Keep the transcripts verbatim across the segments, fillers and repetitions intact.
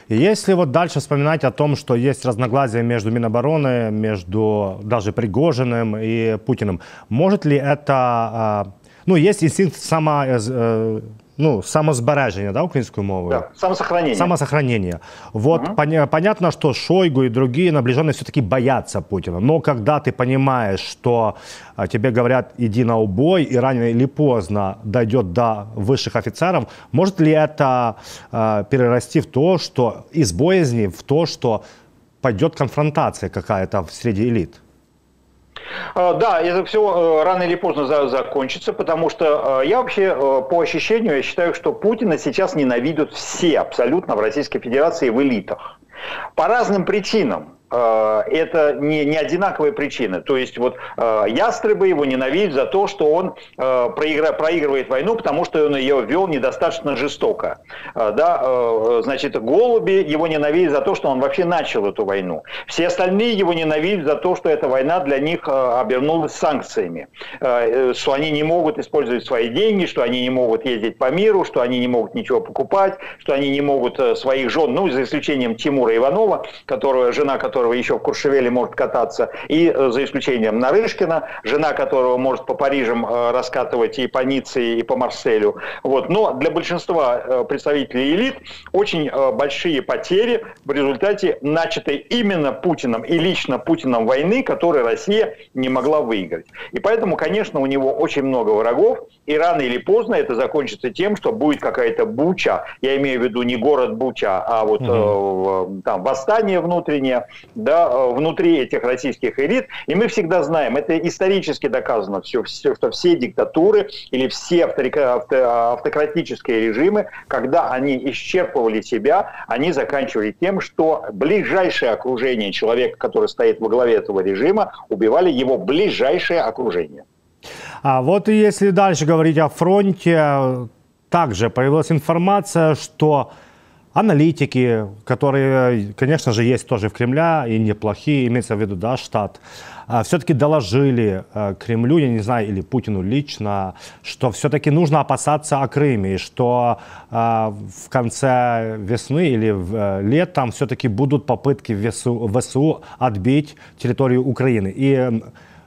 И если вот дальше вспоминать о том, что есть разногласия между Минобороны, между даже Пригожиным и Путиным, может ли это, ну, есть инстинкт само, ну, самозбереження, да, українською мовою? Да, самосохранение. Самосохранение. Вот угу. пон понятно, что Шойгу и другие наближенные все-таки боятся Путина. Но когда ты понимаешь, что а, тебе говорят «иди на убой», и рано или поздно дойдет до высших офицеров, может ли это а, перерасти в то, что из боязни, в то, что пойдет конфронтация какая-то среди элит? Да, это все рано или поздно закончится, потому что я вообще по ощущению я считаю, что Путина сейчас ненавидят все абсолютно в Российской Федерации в элитах. По разным причинам. Это не, не одинаковые причины. То есть вот э, ястребы его ненавидят за то, что он э, проигра, проигрывает войну, потому что он ее вел недостаточно жестоко. Э, да, э, значит, голуби его ненавидят за то, что он вообще начал эту войну. Все остальные его ненавидят за то, что эта война для них э, обернулась санкциями. Э, что они не могут использовать свои деньги, что они не могут ездить по миру, что они не могут ничего покупать, что они не могут э, своих жен, ну, за исключением Тимура Иванова, которая, жена которого еще в Куршевеле может кататься, и за исключением Нарышкина, жена которого может по Парижам раскатывать и по Ницце, и по Марселю. Вот. Но для большинства представителей элит очень большие потери в результате начатой именно Путиным и лично Путиным войны, которую Россия не могла выиграть. И поэтому, конечно, у него очень много врагов, и рано или поздно это закончится тем, что будет какая-то буча, я имею в виду не город Буча, а вот угу. э, там восстание внутреннее, да, внутри этих российских элит. И мы всегда знаем, это исторически доказано, все, все, что все диктатуры или все автократические режимы, когда они исчерпывали себя, они заканчивали тем, что ближайшее окружение человека, который стоит во главе этого режима, убивали его ближайшее окружение. А вот и если дальше говорить о фронте, также появилась информация, что аналитики, которые, конечно же, есть тоже в Кремле, и неплохие, имеется в виду, да, штат, все-таки доложили Кремлю, я не знаю, или Путину лично, что все-таки нужно опасаться о Крыме, и что в конце весны или летом все-таки будут попытки ВСУ отбить территорию Украины. И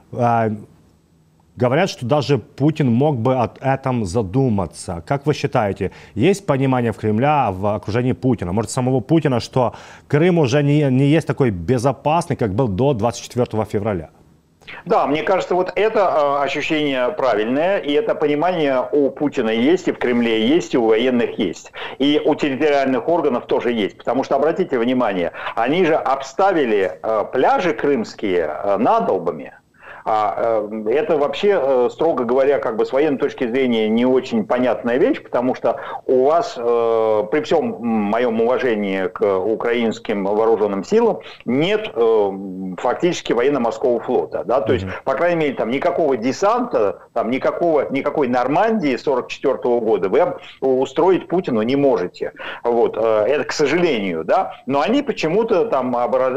говорят, что даже Путин мог бы о этом задуматься. Как вы считаете, есть понимание в Кремле, в окружении Путина, может, самого Путина, что Крым уже не, не есть такой безопасный, как был до двадцать четвёртого февраля? Да, мне кажется, вот это э, ощущение правильное, и это понимание у Путина есть, и в Кремле есть, и у военных есть. И у территориальных органов тоже есть. Потому что, обратите внимание, они же обставили э, пляжи крымские э, надолбами. Это вообще, строго говоря, как бы с военной точки зрения не очень понятная вещь, потому что у вас, при всем моем уважении к украинским вооруженным силам, нет фактически военно-морского флота. Да? То есть, по крайней мере, там никакого десанта, там, никакого, никакой Нормандии сорок четвёртого года вы устроить Путину не можете. Вот. Это, к сожалению. Да? Но они почему-то там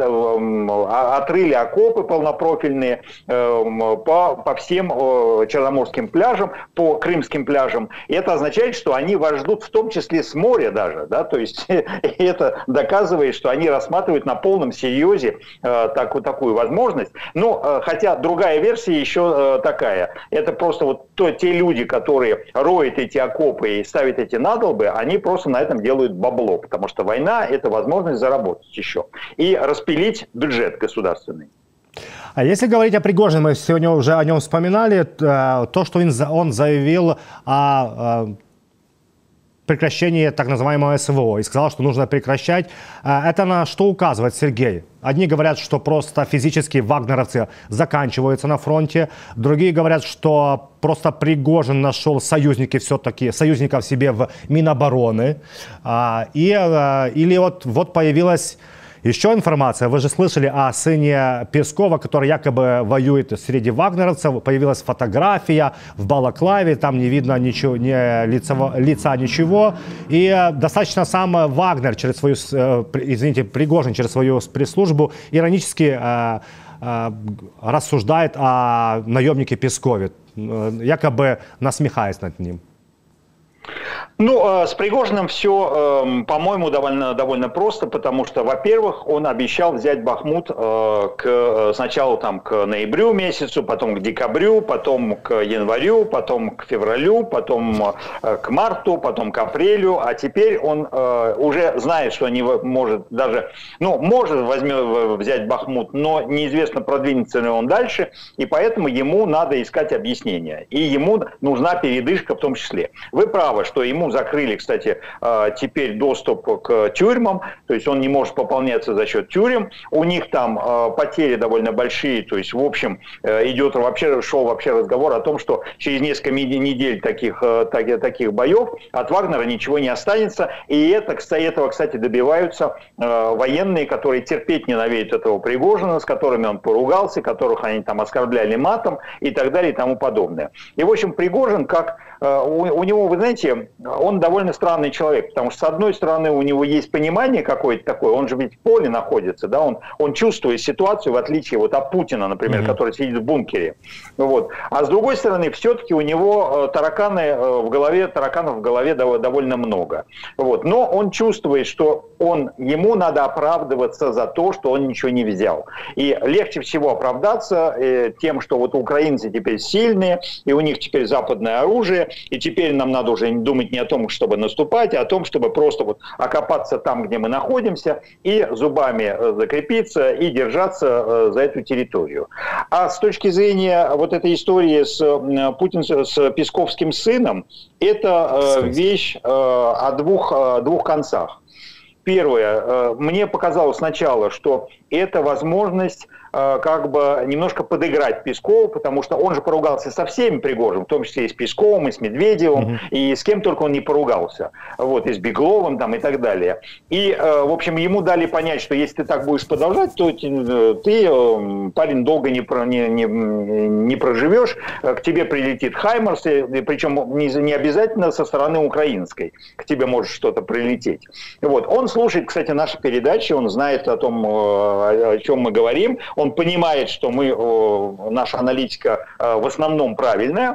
отрыли окопы полнопрофильные, По, по всем э, черноморским пляжам, по крымским пляжам. И это означает, что они вас ждут в том числе с моря даже. Да? То есть это доказывает, что они рассматривают на полном серьезе э, так, такую возможность. Ну, э, хотя другая версия еще э, такая. Это просто вот то, те люди, которые роют эти окопы и ставят эти надолбы, они просто на этом делают бабло. Потому что война – это возможность заработать еще. И распилить бюджет государственный. А если говорить о Пригожине, мы сегодня уже о нем вспоминали, то, что он заявил о прекращении так называемого СВО и сказал, что нужно прекращать, это на что указывает, Сергей? Одни говорят, что просто физически вагнеровцы заканчиваются на фронте, другие говорят, что просто Пригожин нашел союзники все-таки, союзников себе в Минобороны, и, или вот, вот появилась еще информация. Вы же слышали о сыне Пескова, который якобы воюет среди вагнеровцев. Появилась фотография в балаклаве, там не видно ничего, ни лица, лица, ничего. И достаточно сам Вагнер через свою, извините, Пригожин через свою пресс-службу иронически э, э, рассуждает о наемнике Пескове, якобы насмехаясь над ним. Ну, с Пригожиным все, по-моему, довольно, довольно просто, потому что, во-первых, он обещал взять Бахмут к, сначала там, к ноябрю месяцу, потом к декабрю, потом к январю, потом к февралю, потом к марту, потом к апрелю, а теперь он уже знает, что не может даже, ну, может возьмет, взять Бахмут, но неизвестно, продвинется ли он дальше, и поэтому ему надо искать объяснения, и ему нужна передышка в том числе. Вы правы, что ему закрыли, кстати, теперь доступ к тюрьмам, то есть он не может пополняться за счет тюрем. У них там потери довольно большие, то есть в общем идет вообще, шел вообще разговор о том, что через несколько недель таких, таких боев от Вагнера ничего не останется. И это, кстати, этого, кстати, добиваются военные, которые терпеть ненавидят этого Пригожина, с которыми он поругался, которых они там оскорбляли матом и так далее и тому подобное. И в общем Пригожин, как у, у него, вы знаете, он довольно странный человек, потому что, с одной стороны, у него есть понимание какое-то такое, он же ведь в поле находится, да, он, он чувствует ситуацию, в отличие вот от Путина, например, mm-hmm. который сидит в бункере. Вот. А с другой стороны, все-таки у него тараканы в голове, тараканов в голове довольно много. Вот. Но он чувствует, что он, ему надо оправдываться за то, что он ничего не взял. И легче всего оправдаться э, тем, что вот украинцы теперь сильные, и у них теперь западное оружие, и теперь нам надо уже думать не о том, чтобы наступать, а о том, чтобы просто вот окопаться там, где мы находимся, и зубами закрепиться, и держаться за эту территорию. А с точки зрения вот этой истории с Путин, с Песковским сыном, это вещь о двух, о двух концах. Первое, мне показалось сначала, что это возможность как бы немножко подыграть Пескову, потому что он же поругался со всеми Пригожиным, в том числе и с Песковым, и с Медведевым, mm-hmm. и с кем только он не поругался, вот, и с Бегловым там, и так далее. И, в общем, ему дали понять, что если ты так будешь продолжать, то ты, парень, долго не, не, не, не проживешь, к тебе прилетит Хаймарс, причем не, не обязательно со стороны украинской, к тебе может что-то прилететь. Вот. Он слушает, кстати, наши передачи, он знает о том, о чем мы говорим, он понимает, что мы, наша аналитика в основном правильная,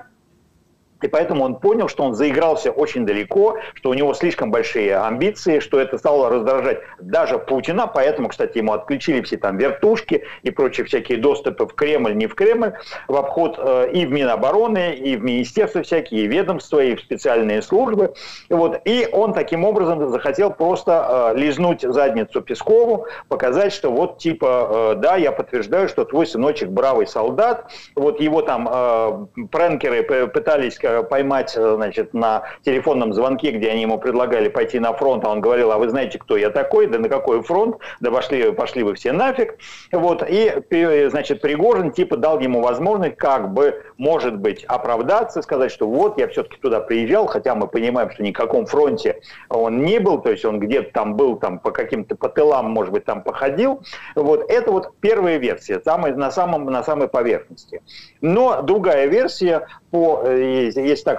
и поэтому он понял, что он заигрался очень далеко, что у него слишком большие амбиции, что это стало раздражать даже Путина, поэтому, кстати, ему отключили все там вертушки и прочие всякие доступы в Кремль, не в Кремль, в обход и в Минобороны, и в министерства всякие, и ведомства, и в специальные службы. Вот. И он таким образом захотел просто лизнуть задницу Пескову, показать, что вот типа, да, я подтверждаю, что твой сыночек бравый солдат, вот его там прэнкеры пытались поймать, значит, на телефонном звонке, где они ему предлагали пойти на фронт, а он говорил: а вы знаете, кто я такой, да на какой фронт, да пошли, пошли вы все нафиг. Вот. И, значит, Пригожин типа дал ему возможность как бы, может быть, оправдаться, сказать, что вот, я все-таки туда приезжал, хотя мы понимаем, что ни в каком фронте он не был, то есть он где-то там был, там по каким-то по тылам, может быть, там походил. Вот. Это вот первая версия, там, на, самом, на самой поверхности. Но другая версия, по, если так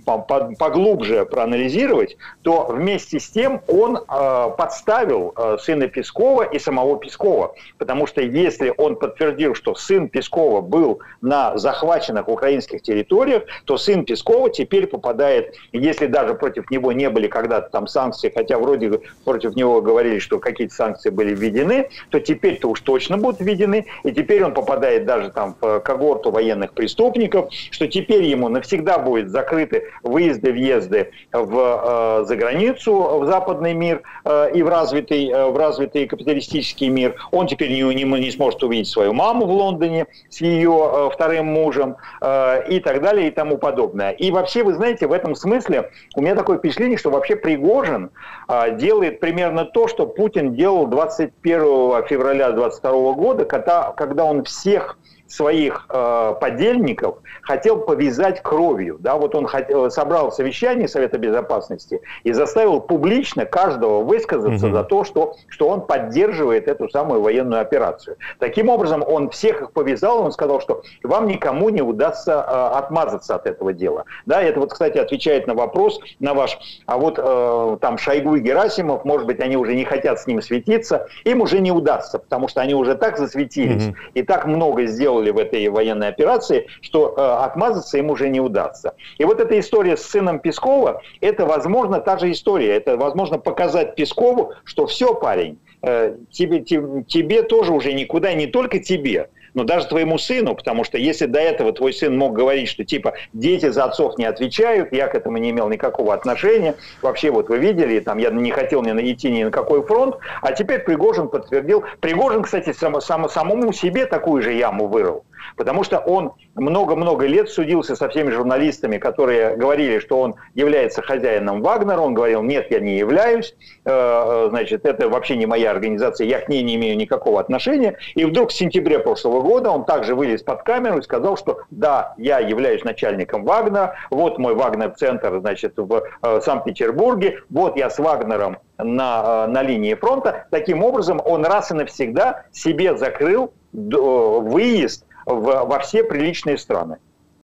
поглубже проанализировать, то вместе с тем он э, подставил э, сына Пескова и самого Пескова. Потому что если он подтвердил, что сын Пескова был на захваченных украинских территориях, то сын Пескова теперь попадает, если даже против него не были когда-то там санкции, хотя вроде против него говорили, что какие-то санкции были введены, то теперь-то уж точно будут введены, и теперь он попадает даже там в когорту военных преступников, что теперь ему навсегда будет закрыты выезды-въезды в, э, за границу, в западный мир э, и в развитый, э, в развитый капиталистический мир. Он теперь не, не, не сможет увидеть свою маму в Лондоне с ее э, вторым мужем э, и так далее и тому подобное. И вообще, вы знаете, в этом смысле у меня такое впечатление, что вообще Пригожин э, делает примерно то, что Путин делал двадцать первого февраля двадцать второго года, когда, когда он всех своих э, подельников хотел повязать кровью. Да? Вот он хотел, собрал совещание Совета Безопасности и заставил публично каждого высказаться mm-hmm. за то, что, что он поддерживает эту самую военную операцию. Таким образом, он всех их повязал, он сказал, что вам никому не удастся э, отмазаться от этого дела. Да? Это вот, кстати, отвечает на вопрос, на ваш, а вот э, там Шойгу и Герасимов, может быть, они уже не хотят с ним светиться, им уже не удастся, потому что они уже так засветились mm-hmm. и так много сделали сделали в этой военной операции, что э, отмазаться им уже не удастся. И вот эта история с сыном Пескова, это, возможно, та же история. Это, возможно, показать Пескову, что все, парень, э, тебе, тебе, тебе тоже уже никуда, не только тебе, но даже твоему сыну, потому что если до этого твой сын мог говорить, что типа дети за отцов не отвечают, я к этому не имел никакого отношения, вообще вот вы видели, там я не хотел ни идти ни на какой фронт, а теперь Пригожин подтвердил. Пригожин, кстати, сам, сам, самому себе такую же яму вырыл. Потому что он много-много лет судился со всеми журналистами, которые говорили, что он является хозяином Вагнера. Он говорил, нет, я не являюсь, значит, это вообще не моя организация, я к ней не имею никакого отношения. И вдруг в сентябре прошлого года он также вылез под камеру и сказал, что да, я являюсь начальником Вагнера, вот мой Вагнер-центр, значит, в Санкт-Петербурге, вот я с Вагнером на, на линии фронта. Таким образом, он раз и навсегда себе закрыл выезд во все приличные страны.